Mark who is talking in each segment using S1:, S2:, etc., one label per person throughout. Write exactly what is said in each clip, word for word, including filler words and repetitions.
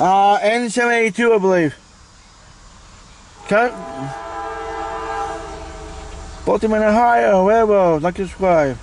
S1: Uh, N seven eighty-two, I believe. Okay. Baltimore, Ohio, wherever, like to subscribe.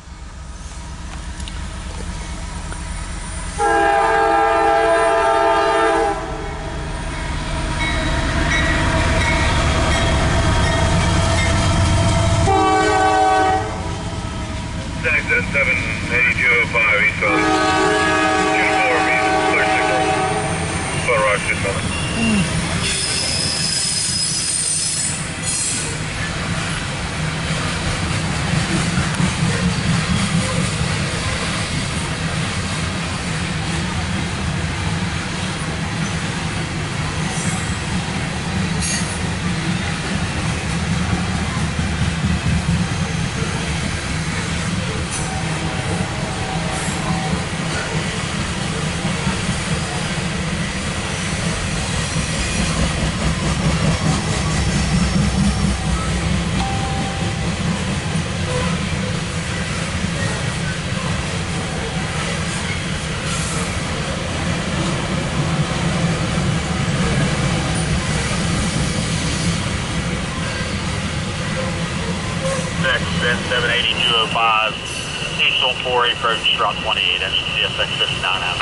S2: C S X N seven eighty-two oh five eastbound. two four means clear signal. Photo rock six moment. N seven eighty-two oh five, east on four eight approach, route twenty-eight, that's C S X fifty-nine out.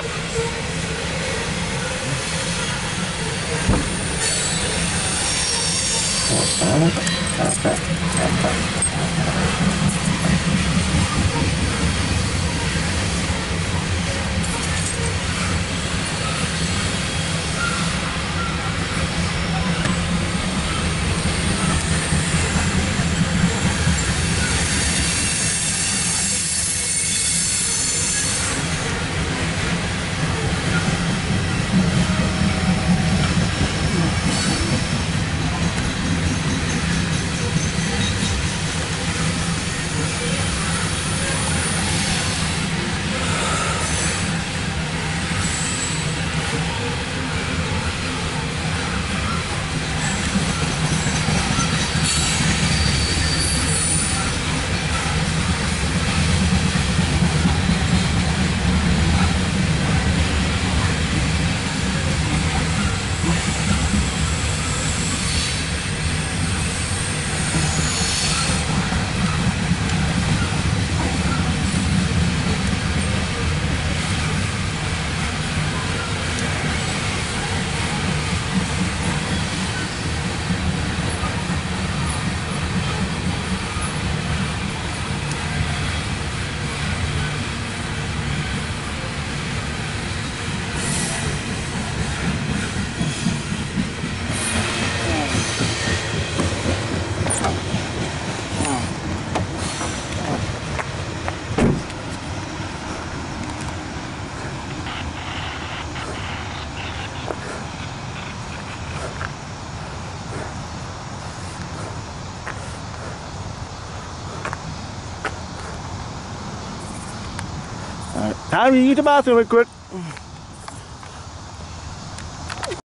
S1: Alright, time to use the bathroom real quick.